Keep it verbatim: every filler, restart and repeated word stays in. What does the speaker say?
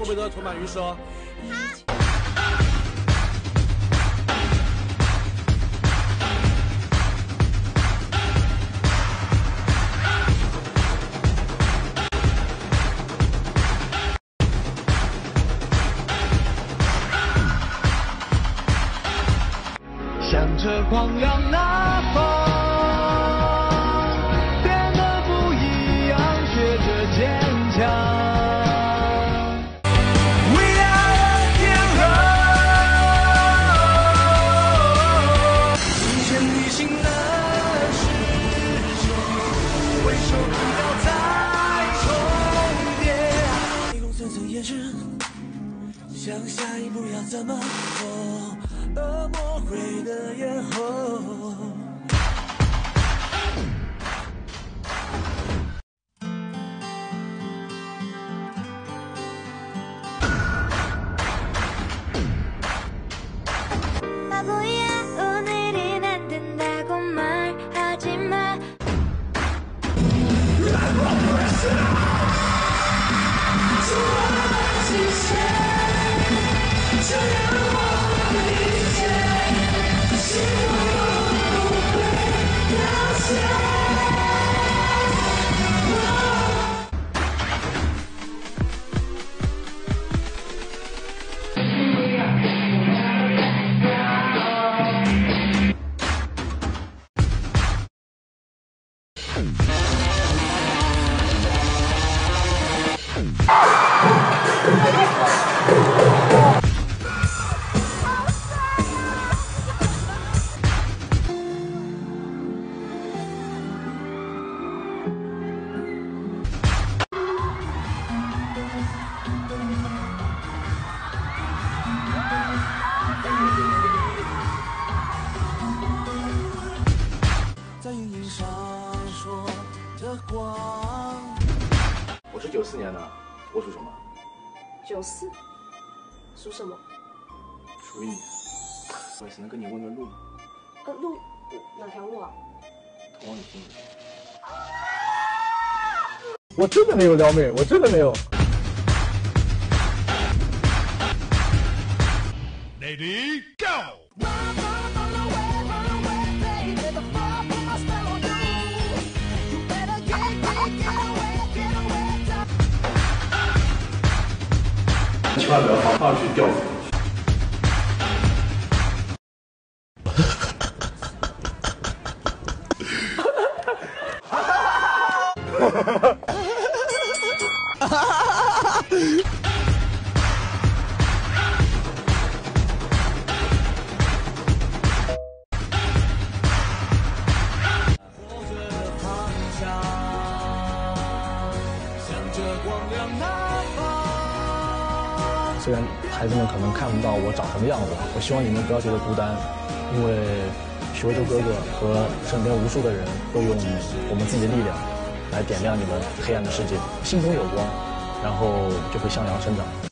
不得拖慢语说。 向着光亮那方，变得不一样，学着坚强。We are heroes。今天旅行的是谁？为手机表在充电。一共层层眼神，想下一步要怎么做？恶魔会的咽喉。在云影上说着光。 我是九四年的，我属什么？ 九四，属什么？ 属于你。不好意思，能跟你问个路吗？ 呃，路哪条路啊？ 通往你心里。 我真的没有撩妹，我真的没有。 Lady go。 千万不要放放去吊死你。 虽然孩子们可能看不到我长什么样子，我希望你们不要觉得孤单，因为许魏洲哥哥和身边无数的人会用我们自己的力量来点亮你们黑暗的世界，心中有光，然后就会向阳生长。